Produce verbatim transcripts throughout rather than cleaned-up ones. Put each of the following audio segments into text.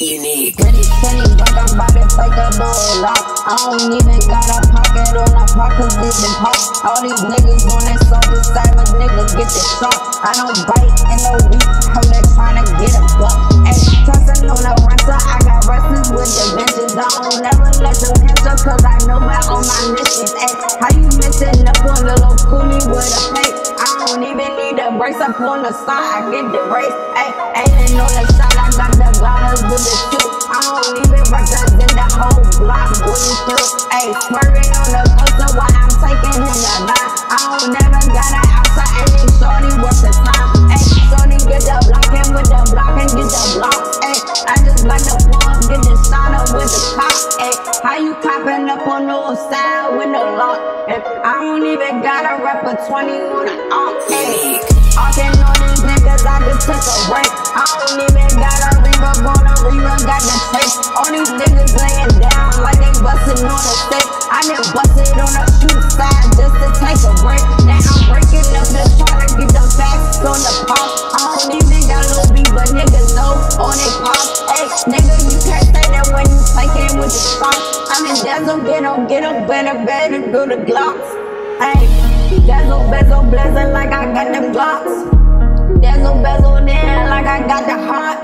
Unique. Pretty skinny, but I'm about to take a door lock. I don't even got a pocket on a park, cause it's been pop. All these niggas on that soldier side, but niggas get the shot. I don't bite in no week, how they tryna get a buck. Ay, trustin' on the renter, I got wrestlers with the benches. I don't never let them catch up, cause I know about all my missions. Ay, how you missing up on the little coolie with a pay? I don't even need a brace up on the side, I get the brace. Ay, aiming on the side, I got the gliders with the shoot. I don't even represent the whole block, going through. Ay, swerving on the coaster while I'm taking in the line. I don't never got an outside, and they shorty worth the time. Ay, shorty get the block in with the block and get the block. Ay, I just like the form, get the shot up with the cop. Ay, how you copping up on those side with the lock? Ay, I don't even got a rep for twenty on the arm. Ay, talking on these niggas, I just took a break. I don't even got a ringer, on a ringer, got the tape. All these niggas laying down like they bustin' on the stick. I done busted on the shoot side just to take a break. Now I'm breaking up the try to get the facts on the pop. I don't even got no beat, but niggas know on they pop. Hey, nigga, you can't say that when you taking with the song. I'm in dazzle, get on, get up, better, better do the glocks. Hey, dazzle, bezel, blazing like I got them glocks. Dazzle, bezel, in like I got the heart.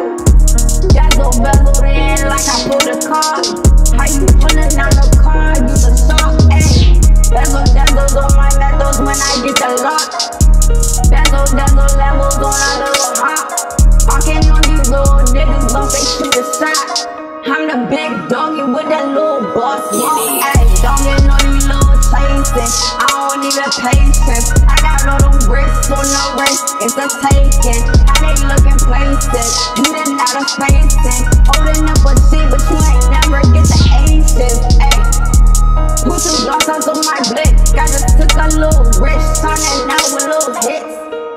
Dazzle, bezel, in like I pulled the car. How you pulling out the car? You the shot, ayy. Dazzle, dazzles on my metals when I get the lock. Dazzle, dazzle levels on a little hop. Talking on these little niggas, don't they shoot a shot. I'm the big doggy with that little boss. Ayy, dogging on these little chasing. I don't need a patience. I got all them bricks on the race. It's a taking. How they looking places? You done out of spacing. Holding up a shit, but you ain't never get the aces. Ayy, put some blocks on my blick. I just took a little risk, turning out with little hits.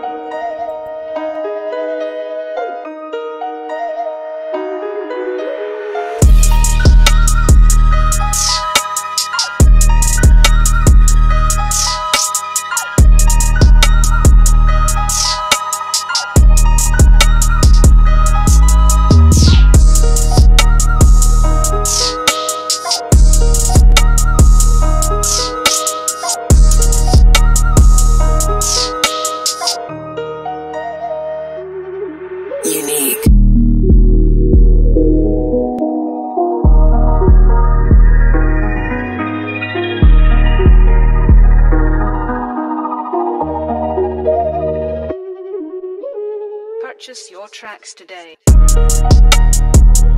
Unique. Purchase your tracks today.